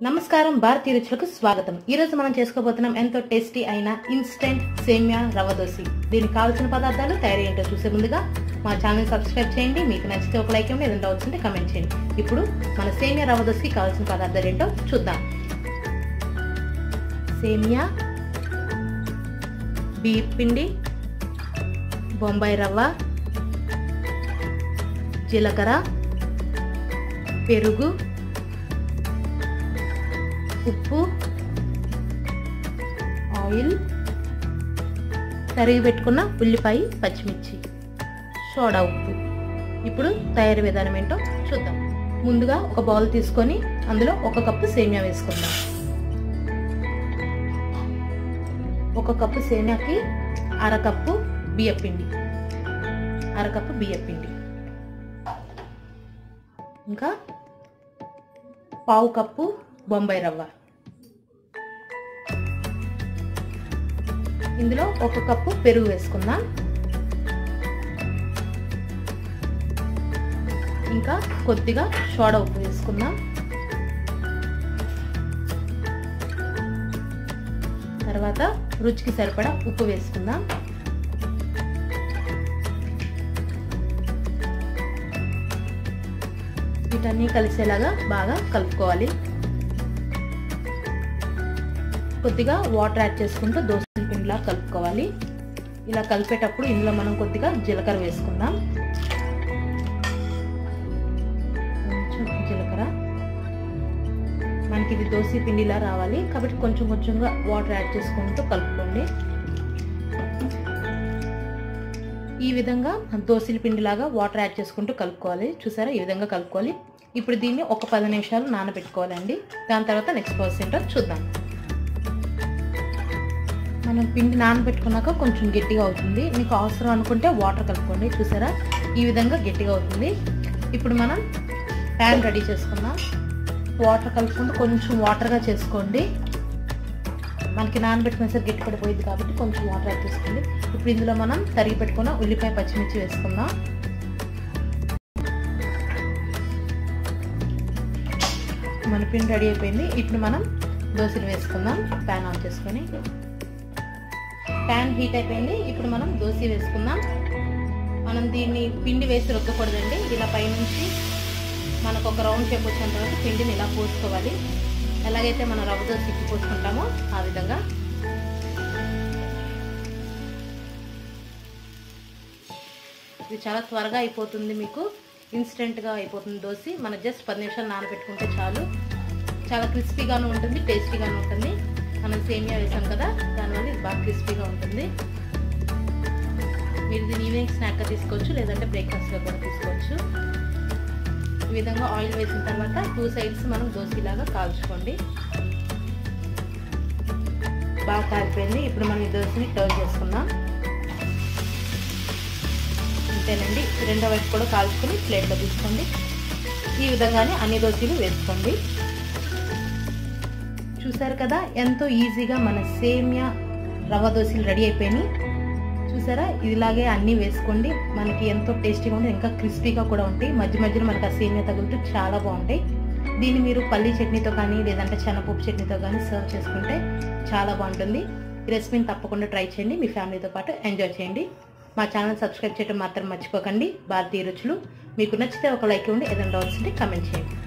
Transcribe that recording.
నమస్కారం భారతీయ రుచులకు స్వాగతం। ఈ రోజు మనం చేసుకోబోతున్నాం ఎంతో టేస్టీ అయిన ఇన్స్టెంట్ సేమియా రవ్వ దోశ। దీనికి కావాల్సిన పదార్థాలు తయారీ ఏంటో చూసే ముందుగా మా ఛానల్ సబ్స్క్రైబ్ చేయండి। మీకు నచ్చితే ఒక లైక్ ఇవ్వండి, ఏదైనా డౌట్స్ ఉంటే కామెంట్ చేయండి। ఇప్పుడు మన సేమియా రవ్వ దోశకి కావాల్సిన పదార్థాలు ఏంటో చూద్దాం। సేమియా, బియ్యం పిండి, బొంబాయి రవ్వ, జీలకర్ర, పెరుగు, ఉప్పు, ఆయిల్, తరిగి పెట్టుకున్న ఉల్లిపాయ, పచ్చిమిర్చి, సోడా ఉప్పు। ఇప్పుడు తయారీ విధానం ఏంటో చూద్దాం। ముందుగా ఒక బౌల్ తీసుకొని అందులో 1 కప్పు సేమియా వేసుకుందాం। 1 కప్పు సేమియాకి 1/2 కప్పు బియ్యం పిండి, 1/2 కప్పు బియ్యం పిండి, ఇంకా 1/4 కప్పు బొంబాయి రవ్వ, ఇందులో 1 కప్పు పెరుగు వేసుకుందాం, ఇంకా కొద్దిగా సోడా ఉప్పు వేసుకుందాం, తర్వాత రుచికి సరిపడా ఉప్పు వేసుకుందాం, వీటన్నీ కలిసేలాగా బాగా కలుపుకోవాలి। కొద్దిగా వాటర్ యాడ్ చేసుకుంటూ దోసల పిండిలా కలుపుకోవాలి। ఇలా కలిపేటప్పుడు ఇందులో మనం కొద్దిగా జీలకర్ర వేసుకుందాం, కొంచెం జీలకర్ర, మనకి ఇది దోస పిండిలా రావాలి కాబట్టి కొంచెం కొంచెంగా వాటర్ యాడ్ చేసుకుంటూ కలుపుకోండి। ఈ విధంగా దోసల పిండిలాగా వాటర్ యాడ్ చేసుకుంటూ కలుపుకోవాలి। చూసారా, ఈ విధంగా కలుపుకోవాలి। ఇప్పుడు దీన్ని ఒక 10 నిమిషాలు నానబెట్టుకోవాలండి। దాని తర్వాత నెక్స్ట్ ప్రాసెస్ ఏంటో చూద్దాం। మనం పిండి నానబెట్టుకున్నాక కొంచెం గట్టిగా అవుతుంది, మీకు అవసరం అనుకుంటే వాటర్ కలుపుకోండి। చూసారా, ఈ విధంగా గట్టిగా అవుతుంది। ఇప్పుడు మనం ప్యాన్ రెడీ చేసుకుందాం। వాటర్ కలుపుకుంటూ కొంచెం వాటర్గా చేసుకోండి, మనకి నానబెట్టుకున్న సరే గట్టి పడిపోయింది కాబట్టి కొంచెం వాటర్ యాడ్ చేసుకోండి। ఇప్పుడు ఇందులో మనం తరిగి పెట్టుకున్న ఉల్లిపాయ, పచ్చిమిర్చి వేసుకుందాం। మన పిండి రెడీ అయిపోయింది। ఇప్పుడు మనం దోశలు వేసుకుందాం। ప్యాన్ ఆన్ చేసుకొని, ప్యాన్ హీట్ అయిపోయింది। ఇప్పుడు మనం దోశ వేసుకుందాం। మనం దీన్ని పిండి వేసి రుద్దకూడదండి, ఇలా పైనుంచి మనకు ఒక రౌండ్ షేప్ వచ్చేంత వరకు పిండిని ఇలా పోసుకోవాలి। ఎలాగైతే మనం రవ్వ దోశ తిప్పి పోసుకుంటామో ఆ విధంగా। ఇది చాలా త్వరగా అయిపోతుంది, మీకు ఇన్స్టెంట్గా అయిపోతుంది దోశ। మనం జస్ట్ 10 నిమిషాలు నానబెట్టుకుంటే చాలు। చాలా క్రిస్పీగాను ఉంటుంది, టేస్టీగాను ఉంటుంది। మనం సేమియా వేసాం కదా, దానివల్ల ఇది బాగా క్రిస్పీగా ఉంటుంది। మీరు దీన్ని ఈవినింగ్ స్నాక్గా తీసుకోవచ్చు, లేదంటే బ్రేక్ఫాస్ట్గా కూడా తీసుకోవచ్చు। ఈ విధంగా ఆయిల్ వేసిన తర్వాత 2 సైడ్స్ మనం దోశలాగా కాల్చుకోండి। బాగా కాలిపోయింది। ఇప్పుడు మనం ఈ దోశని టర్న్ చేసుకుందాం। అంతేనండి, రెండో వైపు కూడా కాల్చుకొని ప్లేట్లో తీసుకోండి। ఈ విధంగానే అన్ని దోశలు వేసుకోండి। చూసారు కదా, ఎంతో ఈజీగా మన సేమియా రవ్వ దోశలు రెడీ అయిపోయినాయి। చూసారా, ఇలాగే అన్నీ వేసుకోండి, మనకి ఎంతో టేస్టీగా ఉంటుంది, ఇంకా క్రిస్పీగా కూడా ఉంటాయి। మధ్య మధ్యలో మనకి ఆ సేమియా తగులుతూ చాలా బాగుంటాయి। దీన్ని మీరు పల్లీ చట్నీతో కానీ లేదంటే శనగపప్పు చట్నీతో కానీ సర్వ్ చేసుకుంటే చాలా బాగుంటుంది। ఈ రెసిపీని తప్పకుండా ట్రై చేయండి, మీ ఫ్యామిలీతో పాటు ఎంజాయ్ చేయండి। మా ఛానల్ సబ్స్క్రైబ్ చేయడం మాత్రం మర్చిపోకండి। భారతీయ రుచులు మీకు నచ్చితే ఒక లైక్ ఇవ్వండి, ఏదైనా డౌట్స్ ఉంటే కామెంట్ చేయండి।